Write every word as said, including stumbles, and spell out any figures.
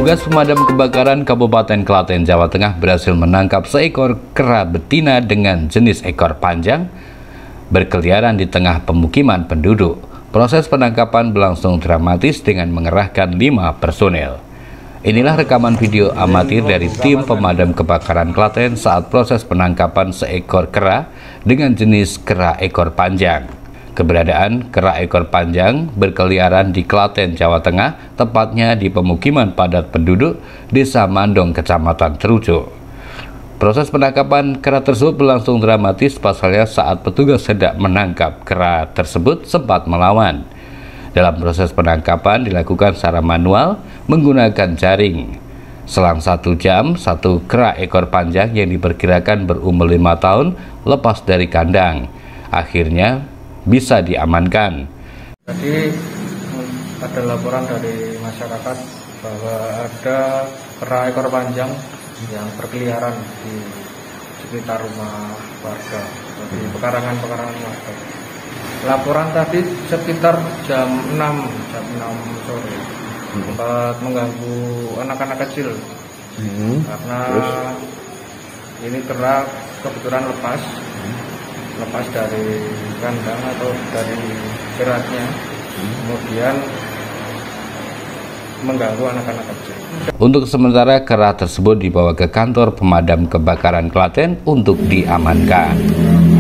Petugas pemadam kebakaran Kabupaten Klaten, Jawa Tengah berhasil menangkap seekor kera betina dengan jenis ekor panjang berkeliaran di tengah pemukiman penduduk. Proses penangkapan berlangsung dramatis dengan mengerahkan lima personel. Inilah rekaman video amatir dari tim pemadam kebakaran Klaten saat proses penangkapan seekor kera dengan jenis kera ekor panjang. Keberadaan kera ekor panjang berkeliaran di Klaten, Jawa Tengah, tepatnya di pemukiman padat penduduk Desa Mandong, Kecamatan Terucuk. Proses penangkapan kera tersebut berlangsung dramatis, pasalnya saat petugas hendak menangkap kera tersebut sempat melawan. Dalam proses penangkapan dilakukan secara manual menggunakan jaring. Selang satu jam, satu kera ekor panjang yang diperkirakan berumur lima tahun lepas dari kandang. Akhirnya bisa diamankan. Jadi ada laporan dari masyarakat bahwa ada kera ekor panjang yang berkeliaran di sekitar rumah warga, di pekarangan-pekarangan warga. Laporan tadi sekitar jam enam sore, sempat mengganggu anak-anak kecil hmm. karena Terus? ini kera kebetulan lepas. lepas dari kandang atau dari jeratnya, kemudian mengganggu anak-anak kecil. Untuk sementara kera tersebut dibawa ke kantor pemadam kebakaran Klaten untuk diamankan.